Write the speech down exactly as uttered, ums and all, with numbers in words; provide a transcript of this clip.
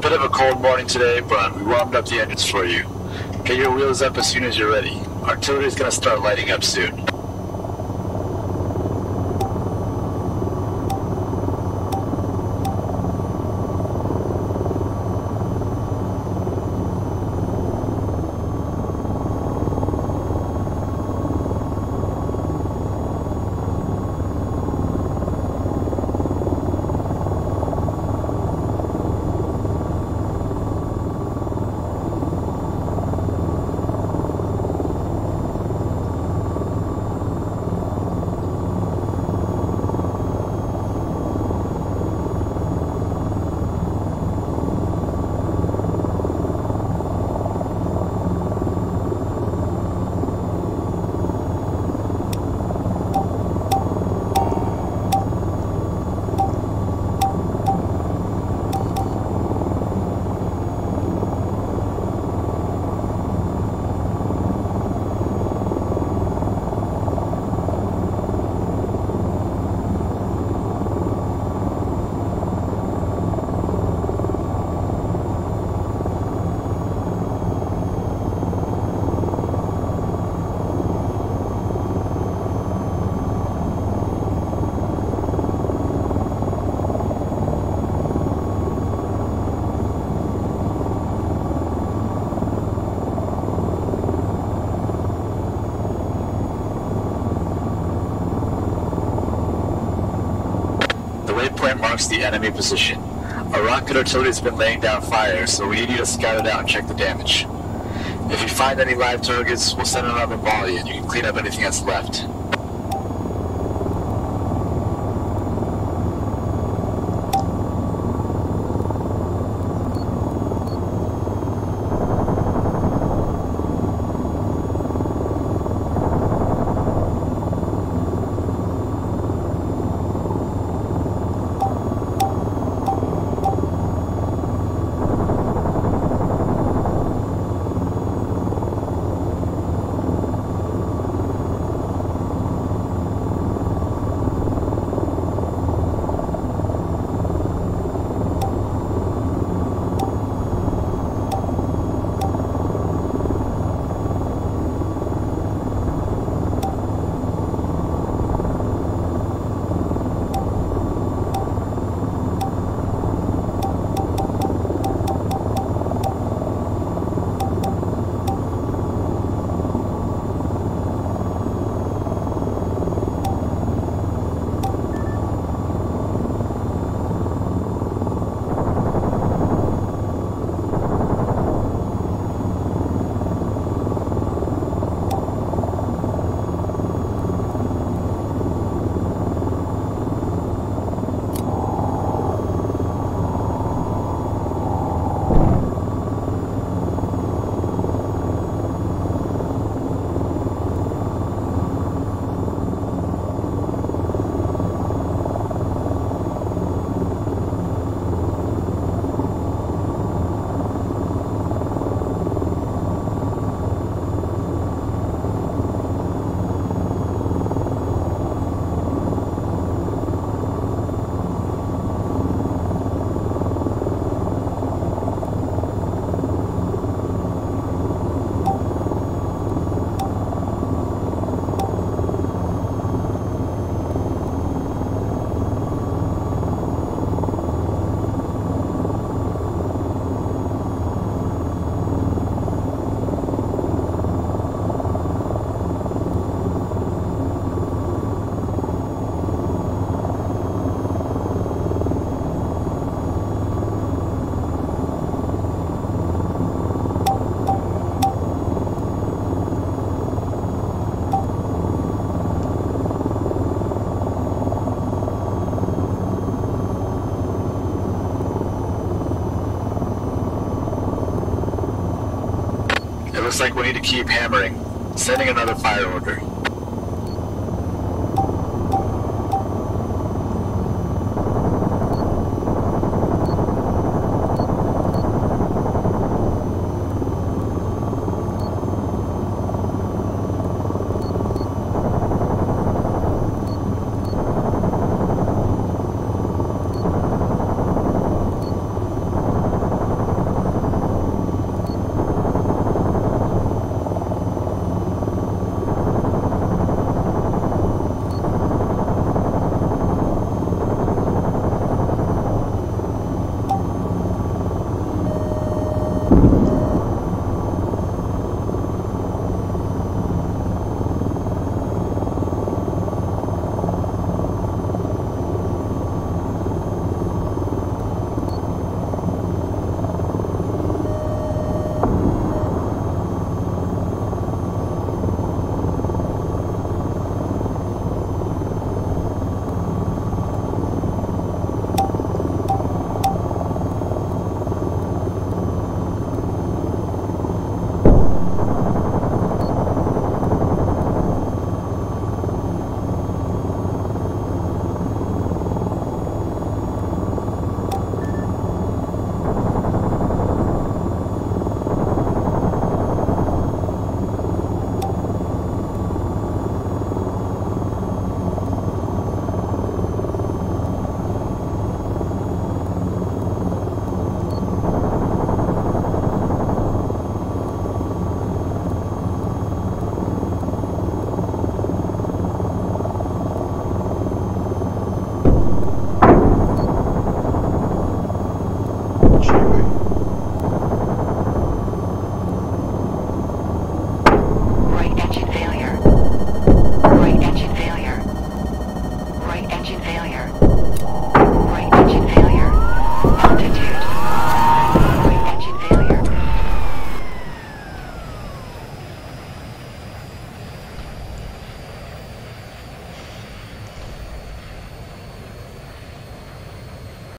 Bit of a cold morning today, but we warmed up the engines for you. Get your wheels up as soon as you're ready. Artillery's gonna start lighting up soon. Waypoint marks the enemy position. Our rocket artillery has been laying down fire, so we need you to scout it out and check the damage. If you find any live targets, we'll send another volley and you can clean up anything that's left. Looks like we need to keep hammering. Sending another fire order.